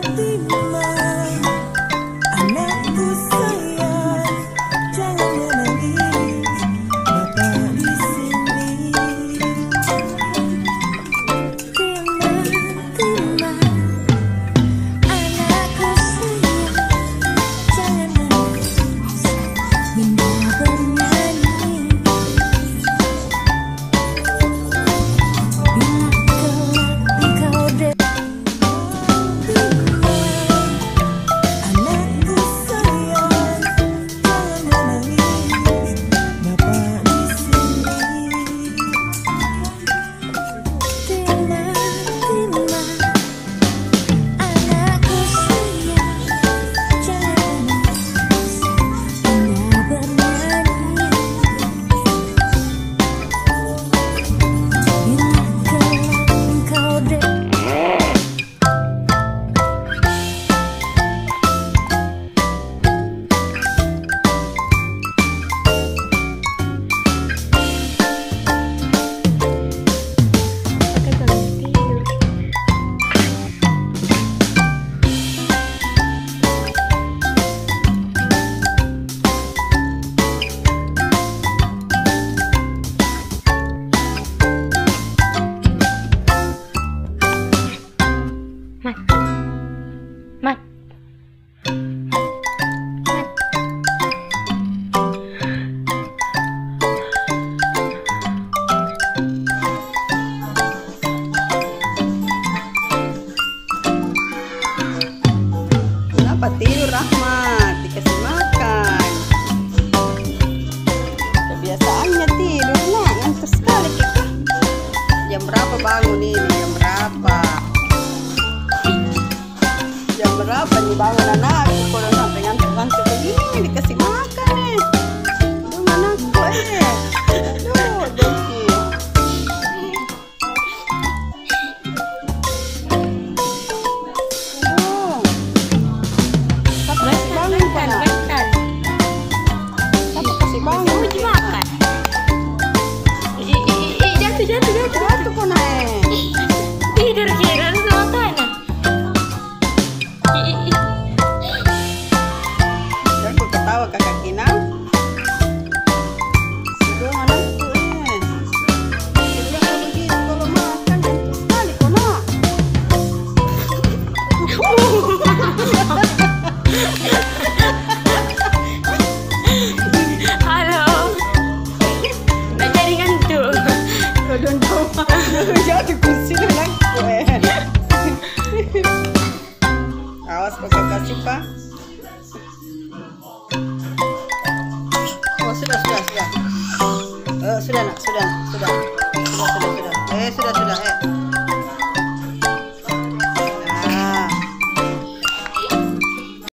Kenapa tidur Rahmat? Dikasih makan. Kebiasaannya tidur nak, ngantuk sekali kita. Jam berapa bangun ini? Jam berapa? Jam berapa nih bangun anakku? Kalau sampai ngantuk-ngantuk begini dikasih makan nih. Aduh anakku Aduh Desi. Jatuh kok naik. Tidur kira sama tanah. Dan aku ketawa kakak Kina. Sudah anakku Sudah begitu kalau makan itu sekali kok nak. Halo. Nggak jadi ngantuk. Don't jadi kursi dengan kue. Awas kakak kasih pak. Oh sudah. Sudah nak, sudah.